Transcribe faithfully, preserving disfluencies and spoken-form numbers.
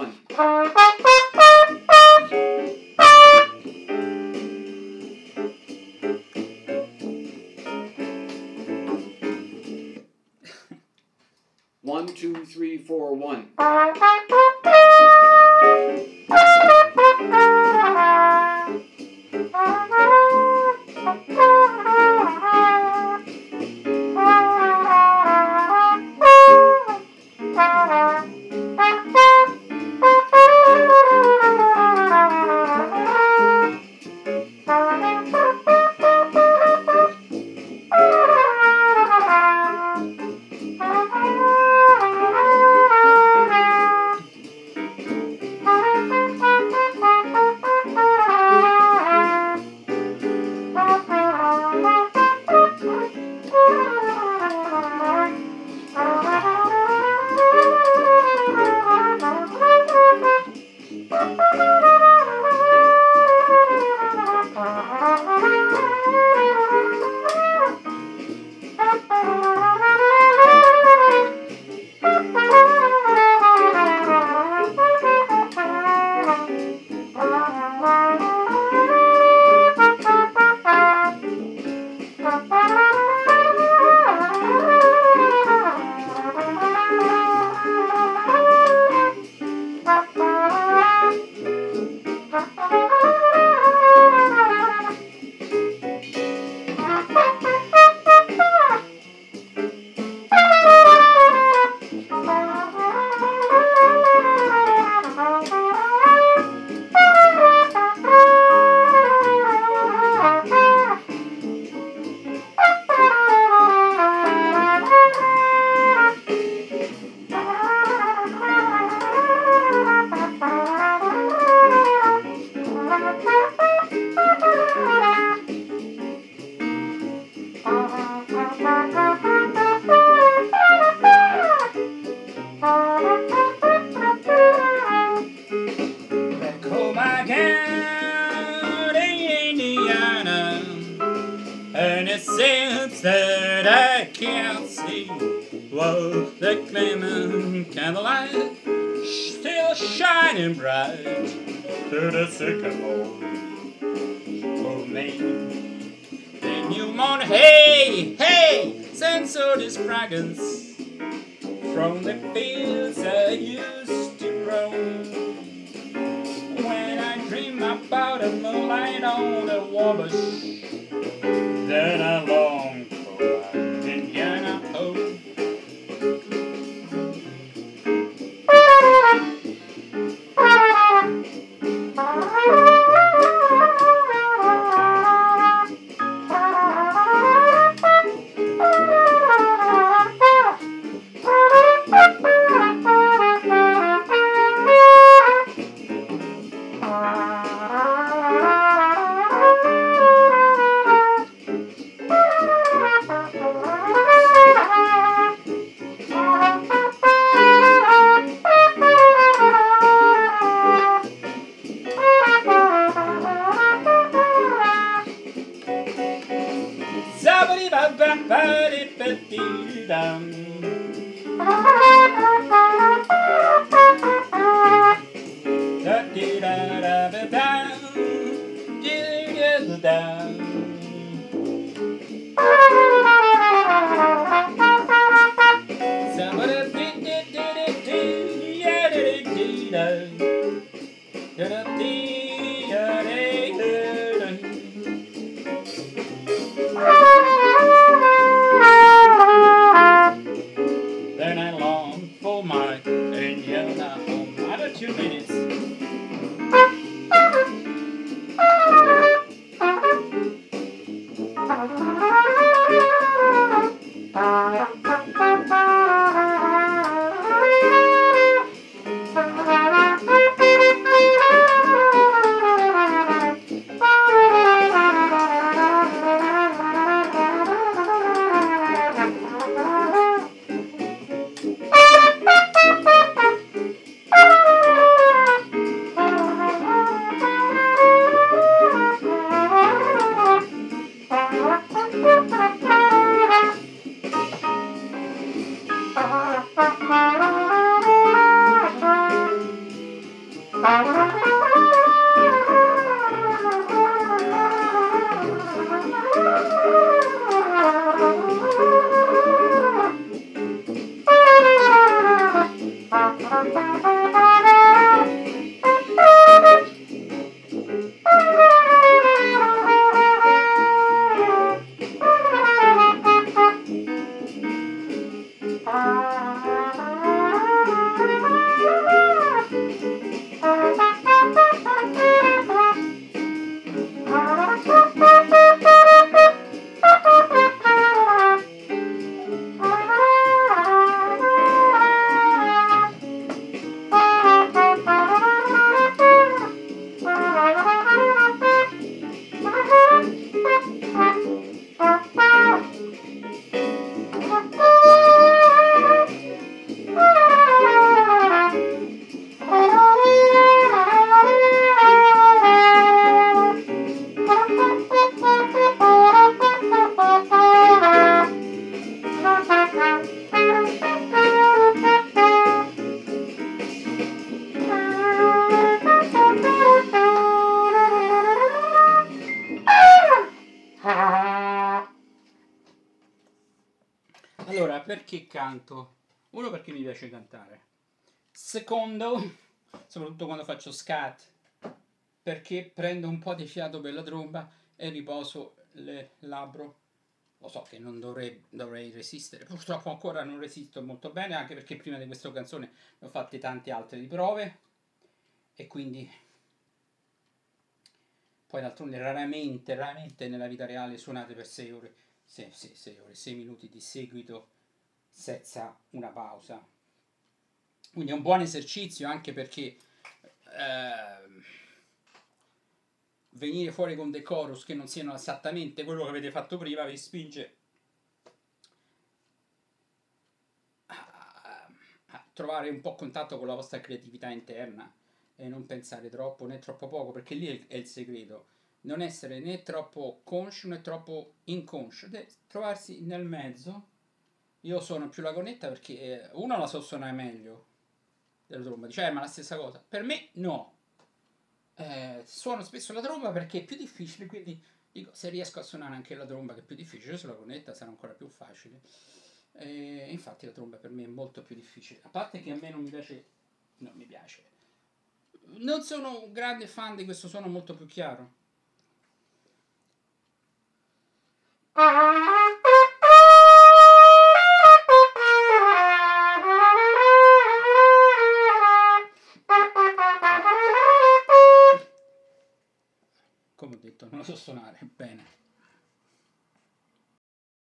one. One, two, three, four, one. And it seems that I can't see. Whoa, the gleaming candlelight still shining bright through the sycamore for me. Then you moan, hey, hey, sense of this fragrance from the fields I used to roam. When I dream about the moonlight on the wabash, then I long for an Indiana home. Then I long for my Indiana home. Another two minutes. Allora, perché canto? Uno, perché mi piace cantare. Secondo, soprattutto quando faccio scat, perché prendo un po' di fiato per la tromba e riposo le labbra. Lo so che non dovrei, dovrei resistere, purtroppo ancora non resisto molto bene, anche perché prima di questa canzone ne ho fatte tante altre di prove e quindi poi d'altronde raramente, raramente nella vita reale suonate per sei ore, sei, sei, sei ore, sei minuti di seguito senza una pausa. Quindi è un buon esercizio, anche perché eh, venire fuori con dei chorus che non siano esattamente quello che avete fatto prima vi spinge a, a trovare un po' contatto con la vostra creatività interna e non pensare troppo né troppo poco, perché lì è, è il segreto. Non essere né troppo conscio né troppo inconscio, deve trovarsi nel mezzo. Io suono più la cornetta perché eh, uno la so suonare meglio della tromba, dice eh, ma la stessa cosa. Per me no. Eh, suono spesso la tromba perché è più difficile, quindi dico, se riesco a suonare anche la tromba, che è più difficile, sulla cornetta sarà ancora più facile. E infatti la tromba per me è molto più difficile. A parte che a me non mi piace, non mi piace. Non sono un grande fan di questo suono molto più chiaro. Come ho detto, non lo so suonare bene.